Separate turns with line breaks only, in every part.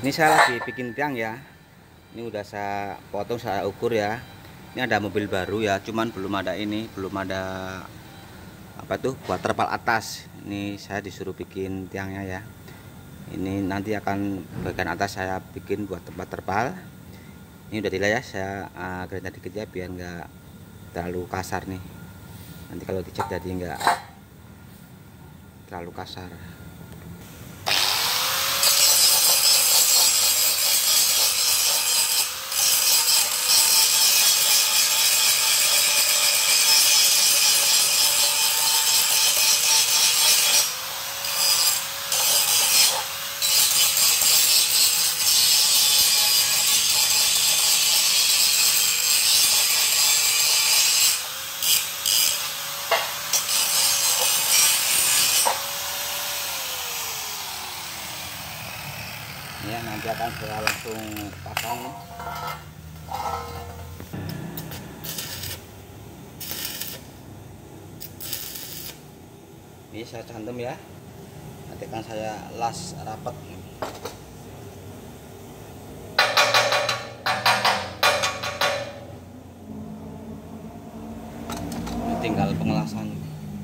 Ini saya lagi bikin tiang ya. Ini udah saya potong, saya ukur ya. Ini ada mobil baru ya, cuman belum ada apa tuh buat terpal atas. Ini saya disuruh bikin tiangnya ya. Ini nanti akan bagian atas saya bikin buat tempat terpal. Ini udah dilay ya, saya gerinda dikit ya biar nggak terlalu kasar nih. Nanti kalau dicat jadi nggak terlalu kasar. Ya, nanti akan saya langsung pasang. Ini saya cantum ya, nanti akan saya las rapat. Ini tinggal pengelasan.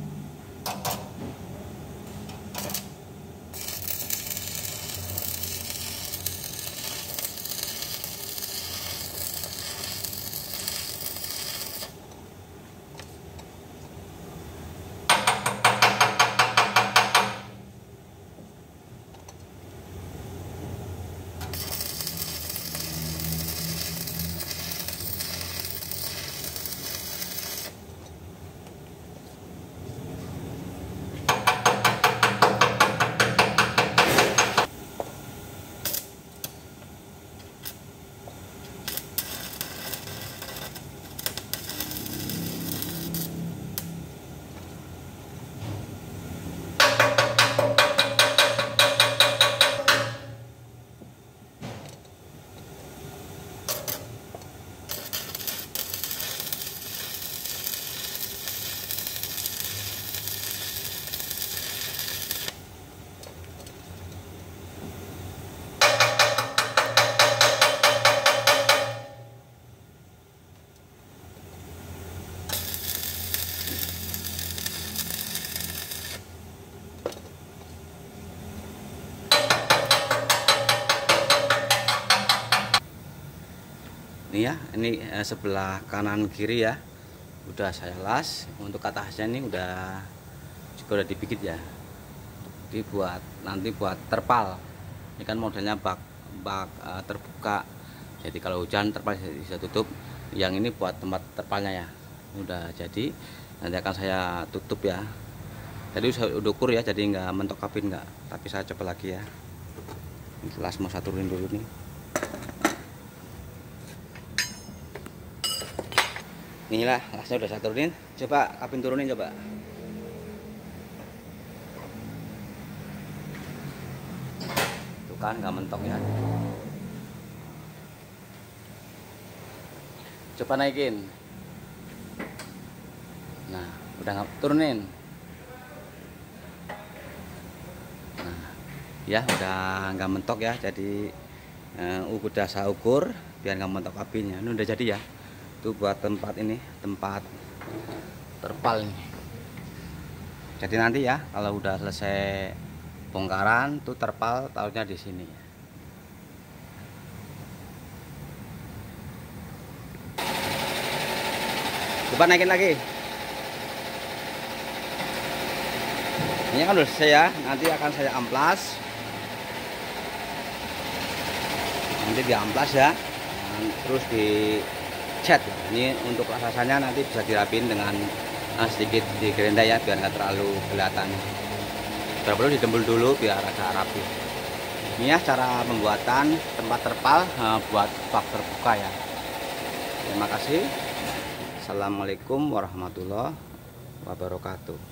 Ini ya, ini sebelah kanan kiri ya, udah saya las. Untuk atasnya ini juga udah dipikit ya. Jadi nanti buat terpal. Ini kan modelnya bak terbuka. Jadi kalau hujan terpal bisa tutup. Yang ini buat tempat terpalnya ya. Ini udah jadi. Nanti akan saya tutup ya. Jadi saya udah ukur ya, jadi nggak mentok kabin nggak. Tapi saya coba lagi ya. Ini las mau saya turunin dulu nih. Inilah lasnya udah saya turunin. Coba kabin turunin coba. Tuh kan nggak mentok ya. Coba naikin. Nah, udah nggak turunin. Nah, ya udah nggak mentok ya. Jadi udah saya ukur biar nggak mentok kabinnya. Ini udah jadi ya. Itu buat tempat ini, tempat terpal ini. Jadi nanti ya kalau udah selesai bongkaran tuh terpal taruhnya di sini. Coba naikin lagi. Ini kan udah selesai ya, nanti akan saya amplas. Nanti di amplas ya, terus di cat. Ini untuk rasanya nanti bisa dirapin dengan sedikit di gerinda ya biar nggak terlalu kelihatan. Perlu didembul dulu biar agak rapi. Ini ya cara pembuatan tempat terpal buat bak terbuka ya. Terima kasih. Assalamualaikum warahmatullahi wabarakatuh.